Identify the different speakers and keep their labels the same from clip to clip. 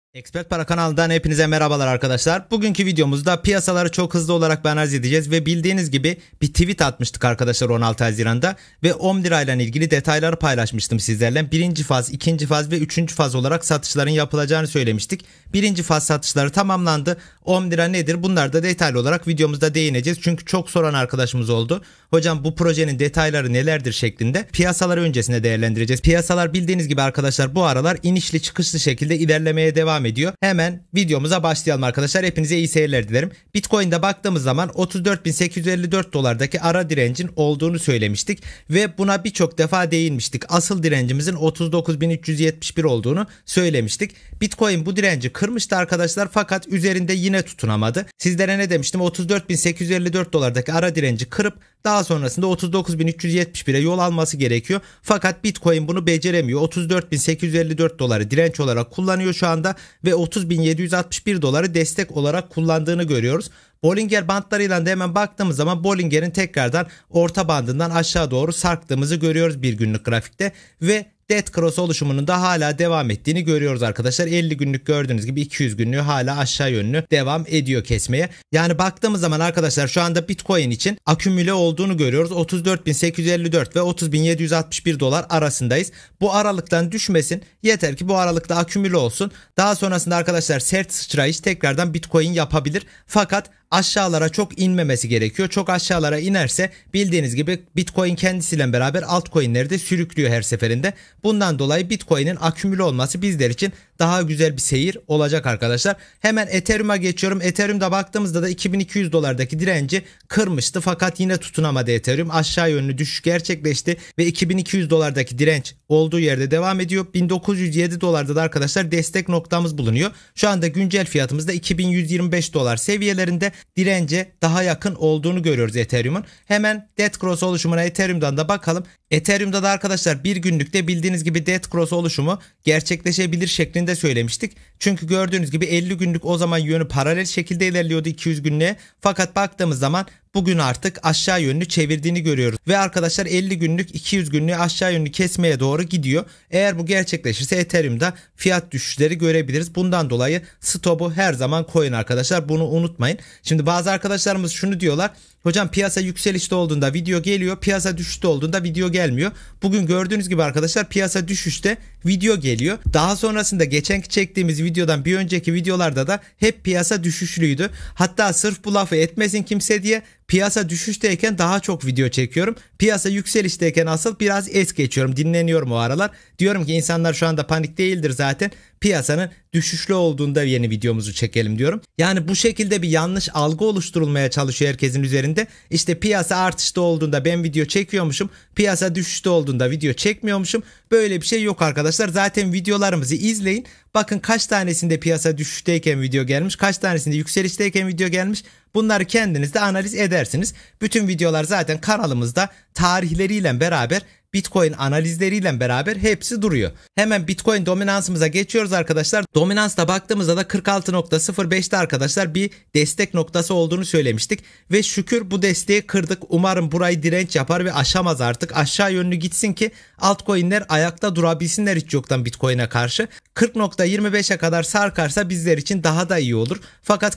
Speaker 1: Expert Para kanalından hepinize merhabalar arkadaşlar. Bugünkü videomuzda piyasaları çok hızlı olarak analiz edeceğiz ve bildiğiniz gibi bir tweet atmıştık arkadaşlar 16 Haziran'da ve Omdira ile ilgili detayları paylaşmıştım sizlerle. Birinci faz, ikinci faz ve üçüncü faz olarak satışların yapılacağını söylemiştik. Birinci faz satışları tamamlandı. Omdira nedir? Bunlar da detaylı olarak videomuzda değineceğiz. Çünkü çok soran arkadaşımız oldu. Hocam bu projenin detayları nelerdir şeklinde. Piyasaları öncesinde değerlendireceğiz. Piyasalar bildiğiniz gibi arkadaşlar bu aralar inişli çıkışlı şekilde ilerlemeye devam ediyor. Hemen videomuza başlayalım arkadaşlar. Hepinize iyi seyirler dilerim. Bitcoin'de baktığımız zaman 34.854 dolardaki ara direncin olduğunu söylemiştik ve buna birçok defa değinmiştik. Asıl direncimizin 39.371 olduğunu söylemiştik. Bitcoin bu direnci kırmıştı arkadaşlar fakat üzerinde yine tutunamadı. Sizlere ne demiştim? 34.854 dolardaki ara direnci kırıp daha sonrasında 39.371'e yol alması gerekiyor. Fakat Bitcoin bunu beceremiyor. 34.854 doları direnç olarak kullanıyor şu anda ve 30.761 doları destek olarak kullandığını görüyoruz. Bollinger bandlarıyla da hemen baktığımız zaman Bollinger'in tekrardan orta bandından aşağı doğru sarktığımızı görüyoruz bir günlük grafikte ve Dead Cross oluşumunun da hala devam ettiğini görüyoruz arkadaşlar. 50 günlük gördüğünüz gibi 200 günlüğü hala aşağı yönlü devam ediyor kesmeye. Yani baktığımız zaman arkadaşlar şu anda Bitcoin için akümüle olduğunu görüyoruz. 34.854 ve 30.761 dolar arasındayız. Bu aralıktan düşmesin. Yeter ki bu aralıkta akümüle olsun. Daha sonrasında arkadaşlar sert sıçrayış tekrardan Bitcoin yapabilir. Fakat aşağılara çok inmemesi gerekiyor. Çok aşağılara inerse bildiğiniz gibi Bitcoin kendisiyle beraber altcoin'leri de sürüklüyor her seferinde. Bundan dolayı Bitcoin'in akümüle olması bizler için daha güzel bir seyir olacak arkadaşlar. Hemen Ethereum'a geçiyorum. Ethereum'da baktığımızda da 2200 dolardaki direnci kırmıştı fakat yine tutunamadı Ethereum. Aşağı yönlü düşüş gerçekleşti ve 2200 dolardaki direnç olduğu yerde devam ediyor. 1907 dolarda da arkadaşlar destek noktamız bulunuyor. Şu anda güncel fiyatımızda 2125 dolar seviyelerinde dirence daha yakın olduğunu görüyoruz Ethereum'un. Hemen Dead Cross oluşumuna Ethereum'dan da bakalım. Ethereum'da da arkadaşlar bir günlükte bildiğiniz gibi Dead Cross oluşumu gerçekleşebilir şeklinde söylemiştik. Çünkü gördüğünüz gibi 50 günlük o zaman yönü paralel şekilde ilerliyordu 200 günlüğe. Fakat baktığımız zaman bugün artık aşağı yönlü çevirdiğini görüyoruz. Ve arkadaşlar 50 günlük 200 günlüğü aşağı yönlü kesmeye doğru gidiyor. Eğer bu gerçekleşirse Ethereum'da fiyat düşüşleri görebiliriz. Bundan dolayı stopu her zaman koyun arkadaşlar. Bunu unutmayın. Şimdi bazı arkadaşlarımız şunu diyorlar. Hocam piyasa yükselişte olduğunda video geliyor. Piyasa düşüşte olduğunda video gelmiyor. Bugün gördüğünüz gibi arkadaşlar piyasa düşüşte video geliyor. Daha sonrasında geçenki çektiğimiz videodan bir önceki videolarda da hep piyasa düşüşlüydü. Hatta sırf bu lafı etmesin kimse diye piyasa düşüşteyken daha çok video çekiyorum. Piyasa yükselişteyken asıl biraz es geçiyorum. Dinleniyorum o aralar. Diyorum ki insanlar şu anda panik değildir zaten. Piyasanın düşüşlü olduğunda yeni videomuzu çekelim diyorum. Yani bu şekilde bir yanlış algı oluşturulmaya çalışıyor herkesin üzerinde. İşte piyasa artışta olduğunda ben video çekiyormuşum. Piyasa düşüşte olduğunda video çekmiyormuşum. Böyle bir şey yok arkadaşlar. Zaten videolarımızı izleyin. Bakın kaç tanesinde piyasa düşüşteyken video gelmiş. Kaç tanesinde yükselişteyken video gelmiş. Bunları kendiniz de analiz edersiniz. Bütün videolar zaten kanalımızda tarihleriyle beraber Bitcoin analizleriyle beraber hepsi duruyor. Hemen Bitcoin dominansımıza geçiyoruz arkadaşlar. Dominansta baktığımızda da 46.05'te arkadaşlar bir destek noktası olduğunu söylemiştik. Ve şükür bu desteği kırdık. Umarım burayı direnç yapar ve aşamaz artık. Aşağı yönlü gitsin ki altcoin'ler ayakta durabilsinler hiç yoktan Bitcoin'e karşı. 40.25'e kadar sarkarsa bizler için daha da iyi olur. Fakat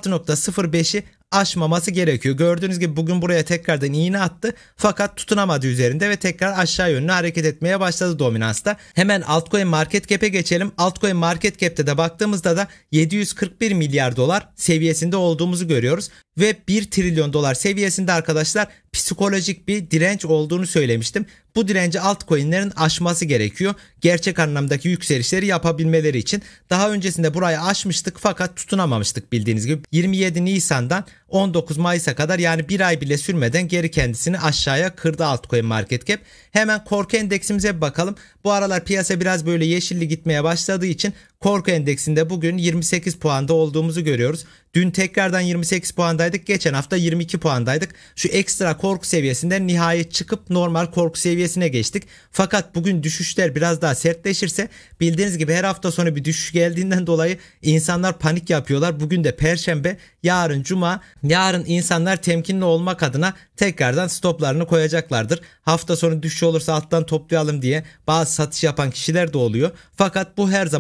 Speaker 1: 46.05'i aşmaması gerekiyor. Gördüğünüz gibi bugün buraya tekrardan iğne attı fakat tutunamadı üzerinde ve tekrar aşağı yönlü hareket etmeye başladı dominansta. Hemen altcoin market cap'e geçelim. Altcoin market cap'te de baktığımızda da 741 milyar dolar seviyesinde olduğumuzu görüyoruz ve 1 trilyon dolar seviyesinde arkadaşlar psikolojik bir direnç olduğunu söylemiştim. Bu direnci altcoin'lerin aşması gerekiyor. Gerçek anlamdaki yükselişleri yapabilmeleri için. Daha öncesinde burayı aşmıştık fakat tutunamamıştık bildiğiniz gibi. 27 Nisan'dan 19 Mayıs'a kadar yani bir ay bile sürmeden geri kendisini aşağıya kırdı altcoin market cap. Hemen korku endeksimize bir bakalım. Bu aralar piyasa biraz böyle yeşilli gitmeye başladığı için korku endeksinde bugün 28 puanda olduğumuzu görüyoruz. Dün tekrardan 28 puandaydık. Geçen hafta 22 puandaydık. Şu ekstra korku seviyesinden nihayet çıkıp normal korku seviyesine geçtik. Fakat bugün düşüşler biraz daha sertleşirse bildiğiniz gibi her hafta sonu bir düşüş geldiğinden dolayı insanlar panik yapıyorlar. Bugün de Perşembe, yarın Cuma. Yarın insanlar temkinli olmak adına tekrardan stoplarını koyacaklardır. Hafta sonu düşüş olursa alttan toplayalım diye bazı satış yapan kişiler de oluyor. Fakat bu her zaman böyle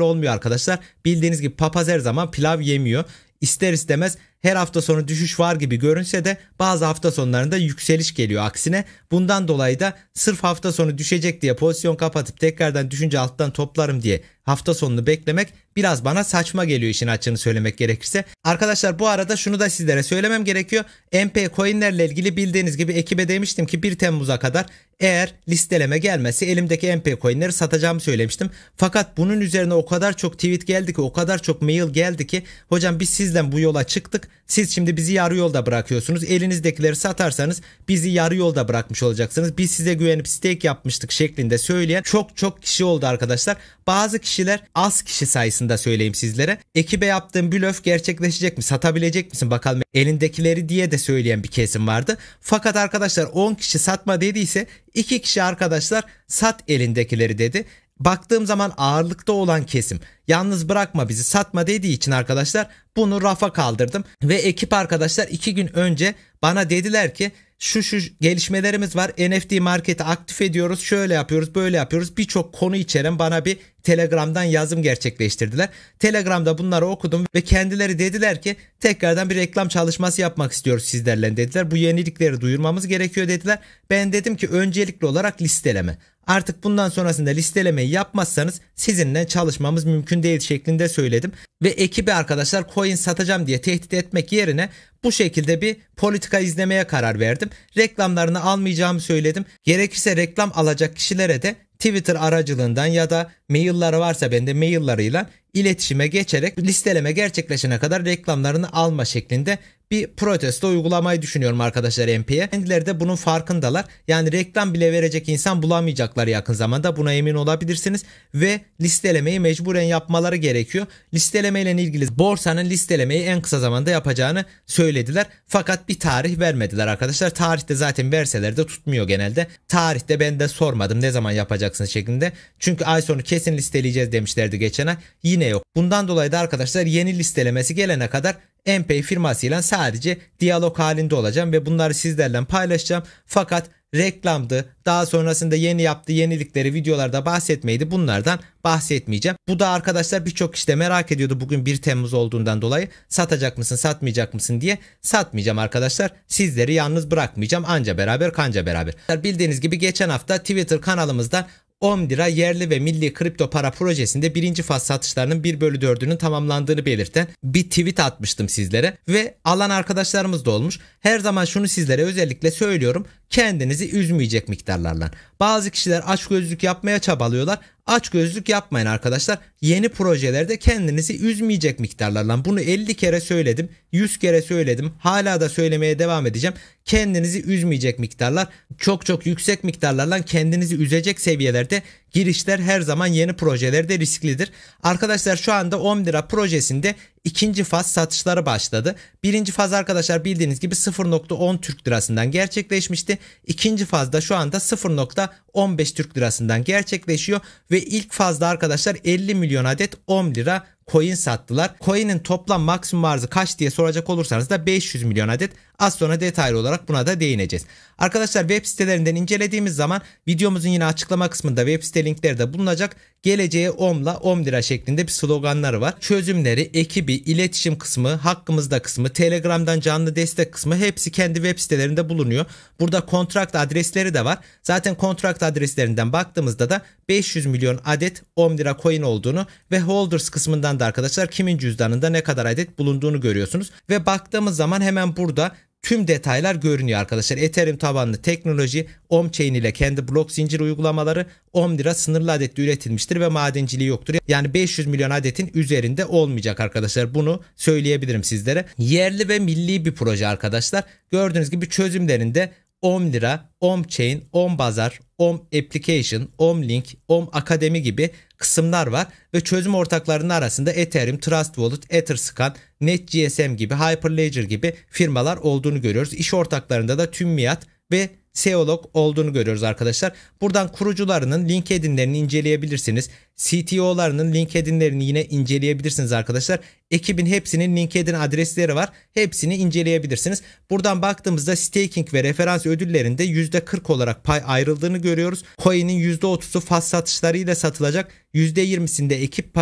Speaker 1: olmuyor arkadaşlar. Bildiğiniz gibi papaz her zaman pilav yemiyor. İster istemez her hafta sonu düşüş var gibi görünse de bazı hafta sonlarında yükseliş geliyor aksine. Bundan dolayı da sırf hafta sonu düşecek diye pozisyon kapatıp tekrardan düşünce alttan toplarım diye hafta sonunu beklemek biraz bana saçma geliyor, işin açığını söylemek gerekirse. Arkadaşlar bu arada şunu da sizlere söylemem gerekiyor. MP coinlerle ilgili bildiğiniz gibi ekibe demiştim ki 1 Temmuz'a kadar eğer listeleme gelmezse elimdeki MP coinleri satacağımı söylemiştim. Fakat bunun üzerine o kadar çok tweet geldi ki, o kadar çok mail geldi ki hocam biz sizden bu yola çıktık. Siz şimdi bizi yarı yolda bırakıyorsunuz. Elinizdekileri satarsanız bizi yarı yolda bırakmış olacaksınız. Biz size güvenip stake yapmıştık şeklinde söyleyen çok kişi oldu arkadaşlar. Bazı kişiler, az kişi sayısında söyleyeyim sizlere, ekibe yaptığım blöf gerçekleşecek mi, satabilecek misin bakalım elindekileri diye de söyleyen bir kesim vardı. Fakat arkadaşlar 10 kişi satma dediyse 2 kişi arkadaşlar sat elindekileri dedi. Baktığım zaman ağırlıkta olan kesim yalnız bırakma bizi, satma dediği için arkadaşlar bunu rafa kaldırdım. Ve ekip arkadaşlar 2 gün önce bana dediler ki şu gelişmelerimiz var, NFT marketi aktif ediyoruz, şöyle yapıyoruz, böyle yapıyoruz, birçok konu içeren bana bir Telegram'dan yazım gerçekleştirdiler. Telegram'da bunları okudum ve kendileri dediler ki tekrardan bir reklam çalışması yapmak istiyoruz sizlerle dediler. Bu yenilikleri duyurmamız gerekiyor dediler. Ben dedim ki öncelikli olarak listeleme. Artık bundan sonrasında listelemeyi yapmazsanız sizinle çalışmamız mümkün değil şeklinde söyledim. Ve ekibi arkadaşlar coin satacağım diye tehdit etmek yerine bu şekilde bir politika izlemeye karar verdim. Reklamlarını almayacağımı söyledim. Gerekirse reklam alacak kişilere de Twitter aracılığından ya da mailleri varsa bende maillarıyla iletişime geçerek listeleme gerçekleşene kadar reklamlarını alma şeklinde bir protesto uygulamayı düşünüyorum arkadaşlar MP'ye. Kendileri de bunun farkındalar. Yani reklam bile verecek insan bulamayacaklar yakın zamanda, buna emin olabilirsiniz. Ve listelemeyi mecburen yapmaları gerekiyor. Listeleme ile ilgili borsanın listelemeyi en kısa zamanda yapacağını söylediler. Fakat bir tarih vermediler arkadaşlar. Tarihte zaten verseler de tutmuyor genelde. Tarihte ben de sormadım ne zaman yapacaksınız şeklinde. Çünkü ay sonu kesin listeleyeceğiz demişlerdi geçen ay. Yine yok. Bundan dolayı da arkadaşlar yeni listelemesi gelene kadar MPay firmasıyla sadece diyalog halinde olacağım ve bunları sizlerle paylaşacağım. Fakat reklamdı, daha sonrasında yeni yaptığı yenilikleri videolarda bahsetmeydi, bunlardan bahsetmeyeceğim. Bu da arkadaşlar birçok kişi de merak ediyordu bugün 1 Temmuz olduğundan dolayı satacak mısın satmayacak mısın diye. Satmayacağım arkadaşlar, sizleri yalnız bırakmayacağım, anca beraber kanca beraber. Bildiğiniz gibi geçen hafta Twitter kanalımızda Omdira yerli ve milli kripto para projesinde birinci faz satışlarının 1/4'ünün tamamlandığını belirten bir tweet atmıştım sizlere ve alan arkadaşlarımız da olmuş. Her zaman şunu sizlere özellikle söylüyorum, kendinizi üzmeyecek miktarlarla. Bazı kişiler açgözlülük yapmaya çabalıyorlar. Açgözlülük yapmayın arkadaşlar. Yeni projelerde kendinizi üzmeyecek miktarlarla. Bunu 50 kere söyledim, 100 kere söyledim. Hala da söylemeye devam edeceğim. Kendinizi üzmeyecek miktarlar, çok yüksek miktarlarla kendinizi üzecek seviyelerde girişler her zaman yeni projelerde risklidir. Arkadaşlar şu anda Omdira projesinde ikinci faz satışları başladı. Birinci faz arkadaşlar bildiğiniz gibi 0.10 Türk lirasından gerçekleşmişti. İkinci fazda şu anda 0.15 Türk lirasından gerçekleşiyor ve ilk fazda arkadaşlar 50 milyon adet Omdira coin sattılar. Coin'in toplam maksimum arzı kaç diye soracak olursanız da 500 milyon adet. Az sonra detaylı olarak buna da değineceğiz. Arkadaşlar web sitelerinden incelediğimiz zaman videomuzun yine açıklama kısmında web site linkleri de bulunacak. Geleceğe Om'la Omdira şeklinde bir sloganları var. Çözümleri, ekibi, iletişim kısmı, hakkımızda kısmı, Telegram'dan canlı destek kısmı hepsi kendi web sitelerinde bulunuyor. Burada kontrakt adresleri de var. Zaten kontrakt adreslerinden baktığımızda da 500 milyon adet Omdira coin olduğunu ve holders kısmından da arkadaşlar kimin cüzdanında ne kadar adet bulunduğunu görüyorsunuz. Ve baktığımız zaman hemen burada tüm detaylar görünüyor arkadaşlar. Ethereum tabanlı teknoloji, Omchain ile kendi blok zincir uygulamaları, Omdira sınırlı adette üretilmiştir ve madenciliği yoktur. Yani 500 milyon adetin üzerinde olmayacak arkadaşlar. Bunu söyleyebilirim sizlere. Yerli ve milli bir proje arkadaşlar. Gördüğünüz gibi çözümlerinde Omdira, Omchain, Ombazar, Om Application, Omlink, Om Akademi gibi kısımlar var ve çözüm ortaklarının arasında Ethereum, Trust Wallet, Etherscan, NetGSM gibi, Hyperledger gibi firmalar olduğunu görüyoruz. İş ortaklarında da TÜMMİAT ve Seolog olduğunu görüyoruz arkadaşlar. Buradan kurucularının LinkedIn'lerini inceleyebilirsiniz. CTO'larının LinkedIn'lerini yine inceleyebilirsiniz arkadaşlar. Ekibin hepsinin LinkedIn adresleri var. Hepsini inceleyebilirsiniz. Buradan baktığımızda staking ve referans ödüllerinde %40 olarak pay ayrıldığını görüyoruz. Coin'in %30'u faz satışlarıyla satılacak. %20'sinde ekip payı,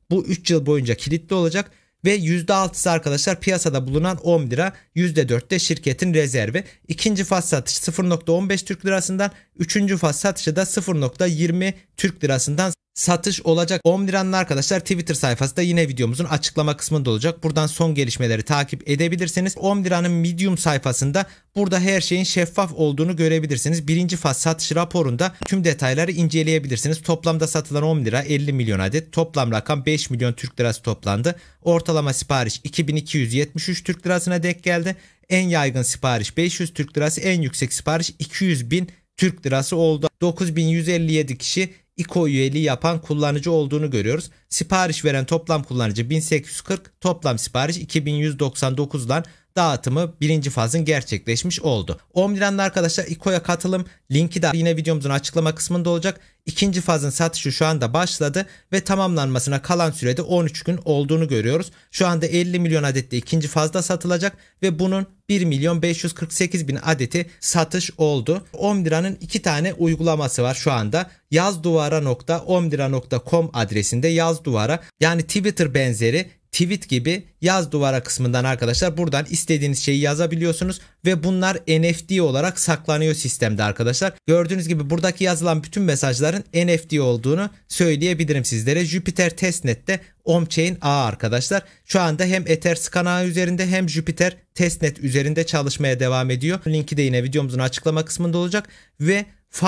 Speaker 1: bu 3 yıl boyunca kilitli olacak. Ve %6'sı arkadaşlar piyasada bulunan 10 lira, %4'te şirketin rezervi. İkinci faz satışı 0.15 Türk lirasından, üçüncü faz satışı da 0.20 Türk lirasından satış olacak. 10 liranın arkadaşlar Twitter sayfası da yine videomuzun açıklama kısmında olacak. Buradan son gelişmeleri takip edebilirsiniz. 10 liranın Medium sayfasında burada her şeyin şeffaf olduğunu görebilirsiniz. Birinci faz satış raporunda tüm detayları inceleyebilirsiniz. Toplamda satılan 10 lira 50 milyon adet. Toplam rakam 5 milyon Türk lirası toplandı. Ortalama sipariş 2273 Türk lirasına denk geldi. En yaygın sipariş 500 Türk lirası, en yüksek sipariş 200 bin Türk lirası oldu. 9157 kişi İKO üyeliği yapan kullanıcı olduğunu görüyoruz. Sipariş veren toplam kullanıcı 1840, toplam sipariş 2199 ile dağıtımı birinci fazın gerçekleşmiş oldu. 10 liranın arkadaşlar İKO'ya katılım linki de yine videomuzun açıklama kısmında olacak. İkinci fazın satışı şu anda başladı ve tamamlanmasına kalan sürede 13 gün olduğunu görüyoruz. Şu anda 50 milyon adette ikinci fazda satılacak ve bunun 1 milyon 548 bin adeti satış oldu. 10 liranın 2 tane uygulaması var şu anda. yazduvara.10lira.com adresinde yaz duvara, yani Twitter benzeri tweet gibi yaz duvara kısmından arkadaşlar buradan istediğiniz şeyi yazabiliyorsunuz ve bunlar NFT olarak saklanıyor sistemde arkadaşlar. Gördüğünüz gibi buradaki yazılan bütün mesajların NFT olduğunu söyleyebilirim sizlere. Jupiter Testnet'te Omchain ağı arkadaşlar. Şu anda hem Etherscan ağı üzerinde hem Jupiter Testnet üzerinde çalışmaya devam ediyor. Linki de yine videomuzun açıklama kısmında olacak ve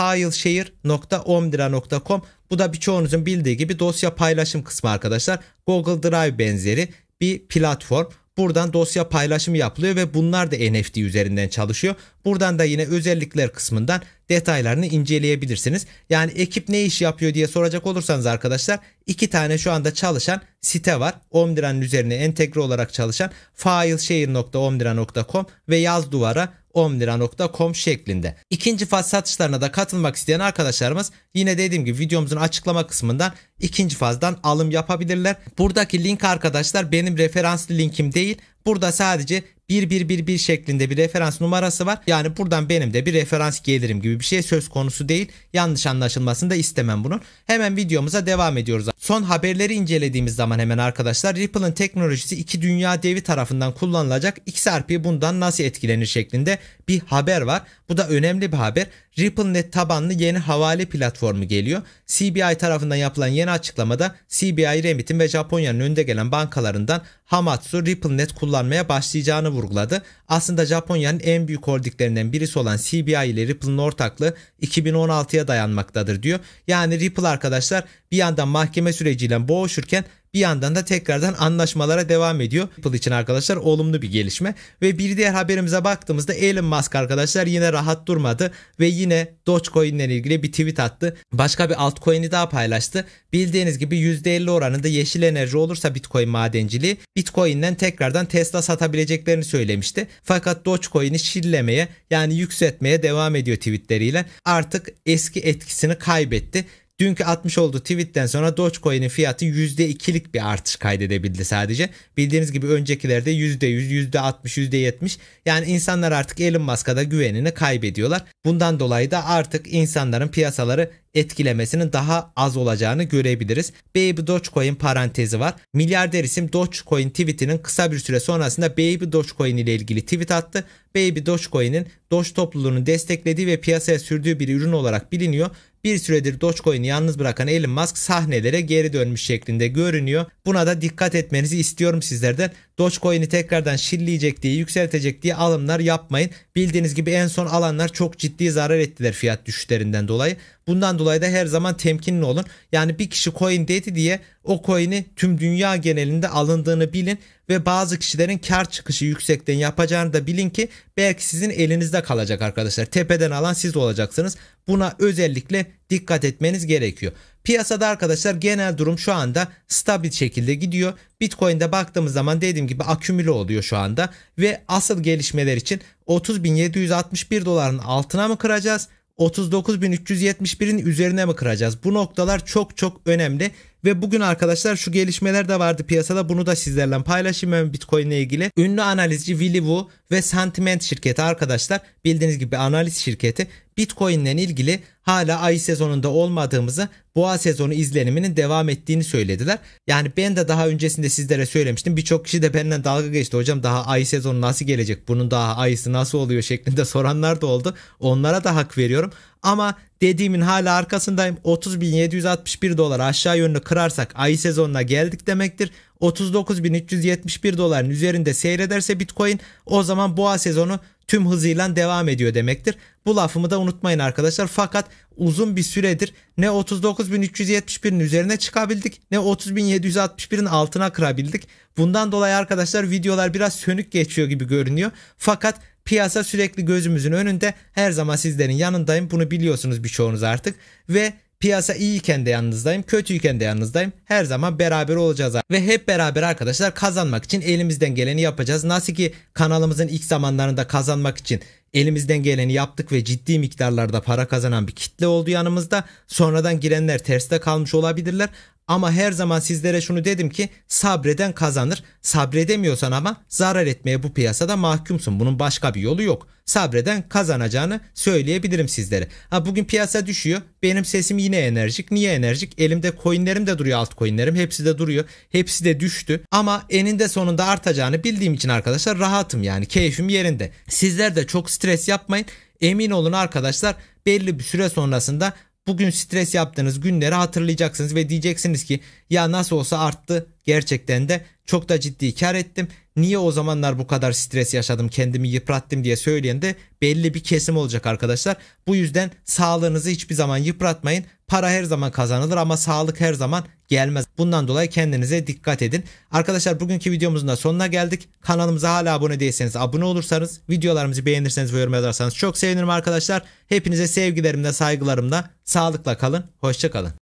Speaker 1: fileshare.omlira.com, bu da birçoğunuzun bildiği gibi dosya paylaşım kısmı arkadaşlar. Google Drive benzeri bir platform. Buradan dosya paylaşımı yapılıyor ve bunlar da NFT üzerinden çalışıyor. Buradan da yine özellikler kısmından detaylarını inceleyebilirsiniz. Yani ekip ne iş yapıyor diye soracak olursanız arkadaşlar, 2 tane şu anda çalışan site var. 10 liranın üzerine entegre olarak çalışan fileshare.omlira.com ve yaz duvara omlira.com şeklinde. İkinci faz satışlarına da katılmak isteyen arkadaşlarımız yine dediğim gibi videomuzun açıklama kısmından ikinci fazdan alım yapabilirler. Buradaki link arkadaşlar benim referanslı linkim değil. Burada sadece 1111 şeklinde bir referans numarası var. Yani buradan benim de bir referans gelirim gibi bir şey söz konusu değil. Yanlış anlaşılmasını da istemem bunun. Hemen videomuza devam ediyoruz. Son haberleri incelediğimiz zaman hemen arkadaşlar, Ripple'ın teknolojisi iki dünya devi tarafından kullanılacak. XRP bundan nasıl etkilenir şeklinde bir haber var. Bu da önemli bir haber. RippleNet tabanlı yeni havale platformu geliyor. CBI tarafından yapılan yeni açıklamada CBI Remit'in ve Japonya'nın önde gelen bankalarından Hamatsu RippleNet kullanmaya başlayacağını vurguladı. Aslında Japonya'nın en büyük holdinglerinden birisi olan CBI ile Ripple'ın ortaklığı 2016'ya dayanmaktadır diyor. Yani Ripple arkadaşlar bir yandan mahkeme süreciyle boğuşurken bir yandan da tekrardan anlaşmalara devam ediyor. Ripple için arkadaşlar olumlu bir gelişme. Ve bir diğer haberimize baktığımızda Elon Musk arkadaşlar yine rahat durmadı ve yine Dogecoin ile ilgili bir tweet attı. Başka bir altcoin'i daha paylaştı. Bildiğiniz gibi %50 oranında yeşil enerji olursa Bitcoin madenciliği, Bitcoin'den tekrardan Tesla satabileceklerini söylemişti. Fakat Dogecoin'i şillemeye, yani yükseltmeye devam ediyor tweetleriyle. Artık eski etkisini kaybetti. Dünkü atmış olduğu tweetten sonra Dogecoin'in fiyatı %2'lik bir artış kaydedebildi sadece. Bildiğiniz gibi öncekilerde %100, %60, %70. Yani insanlar artık Elon Musk'a da güvenini kaybediyorlar. Bundan dolayı da artık insanların piyasaları etkilemesinin daha az olacağını görebiliriz. Baby Dogecoin parantezi var. Milyarder isim Dogecoin tweetinin kısa bir süre sonrasında Baby Dogecoin ile ilgili tweet attı. Baby Dogecoin'in Doge topluluğunu desteklediği ve piyasaya sürdüğü bir ürün olarak biliniyor. Bir süredir Dogecoin'i yalnız bırakan Elon Musk sahnelere geri dönmüş şeklinde görünüyor. Buna da dikkat etmenizi istiyorum sizlerden. Dogecoin'i tekrardan şilleyecek diye, yükseltecek diye alımlar yapmayın. Bildiğiniz gibi en son alanlar çok ciddi zarar ettiler fiyat düşüşlerinden dolayı. Bundan dolayı da her zaman temkinli olun. Yani bir kişi coin dedi diye o coin'i tüm dünya genelinde alındığını bilin ve bazı kişilerin kar çıkışı yüksekten yapacağını da bilin ki belki sizin elinizde kalacak arkadaşlar. Tepeden alan siz olacaksınız. Buna özellikle dikkat etmeniz gerekiyor. Piyasada arkadaşlar genel durum şu anda stabil şekilde gidiyor. Bitcoin'de baktığımız zaman dediğim gibi akümüle oluyor şu anda ve asıl gelişmeler için 30.761 doların altına mı kıracağız? 39.371'in üzerine mi kıracağız? Bu noktalar çok çok önemli. Ve bugün arkadaşlar şu gelişmeler de vardı piyasada, bunu da sizlerle paylaşayım ben Bitcoin ile ilgili. Ünlü analizci Willy Woo ve Sentiment şirketi arkadaşlar, bildiğiniz gibi analiz şirketi, Bitcoin ile ilgili hala ay sezonunda olmadığımızı, boğa sezonu izleniminin devam ettiğini söylediler. Yani ben de daha öncesinde sizlere söylemiştim. Birçok kişi de benimle dalga geçti. Hocam daha ay sezonu nasıl gelecek? Bunun daha ayısı nasıl oluyor şeklinde soranlar da oldu. Onlara da hak veriyorum. Ama dediğimin hala arkasındayım. 30.761 dolar aşağı yönlü kırarsak ay sezonuna geldik demektir. 39.371 doların üzerinde seyrederse Bitcoin, o zaman boğa sezonu tüm hızıyla devam ediyor demektir. Bu lafımı da unutmayın arkadaşlar. Fakat uzun bir süredir ne 39.371'in üzerine çıkabildik, ne 30.761'in altına kırabildik. Bundan dolayı arkadaşlar videolar biraz sönük geçiyor gibi görünüyor. Fakat piyasa sürekli gözümüzün önünde. Her zaman sizlerin yanındayım. Bunu biliyorsunuz birçoğunuz artık. Ve piyasa iyiyken de yanınızdayım, kötüyken de yanınızdayım. Her zaman beraber olacağız. Ve hep beraber arkadaşlar kazanmak için elimizden geleni yapacağız. Nasıl ki kanalımızın ilk zamanlarında kazanmak için elimizden geleni yaptık ve ciddi miktarlarda para kazanan bir kitle oldu yanımızda. Sonradan girenler terste kalmış olabilirler. Ama her zaman sizlere şunu dedim ki sabreden kazanır. Sabredemiyorsan ama zarar etmeye bu piyasada mahkumsun. Bunun başka bir yolu yok. Sabreden kazanacağını söyleyebilirim sizlere. Bugün piyasa düşüyor. Benim sesim yine enerjik. Niye enerjik? Elimde coinlerim de duruyor, altcoinlerim. Hepsi de duruyor. Hepsi de düştü. Ama eninde sonunda artacağını bildiğim için arkadaşlar rahatım, yani keyfim yerinde. Sizler de çok stres yapmayın. Emin olun arkadaşlar, belli bir süre sonrasında bugün stres yaptığınız günleri hatırlayacaksınız ve diyeceksiniz ki ya nasıl olsa arttı, gerçekten de çok da ciddi kar ettim. Niye o zamanlar bu kadar stres yaşadım, kendimi yıprattım diye söyleyen de belli bir kesim olacak arkadaşlar. Bu yüzden sağlığınızı hiçbir zaman yıpratmayın. Para her zaman kazanılır ama sağlık her zaman gelmez. Bundan dolayı kendinize dikkat edin. Arkadaşlar bugünkü videomuzun da sonuna geldik. Kanalımıza hala abone değilseniz abone olursanız, videolarımızı beğenirseniz ve yorum yazarsanız çok sevinirim arkadaşlar. Hepinize sevgilerimle, saygılarımla, sağlıkla kalın, hoşça kalın.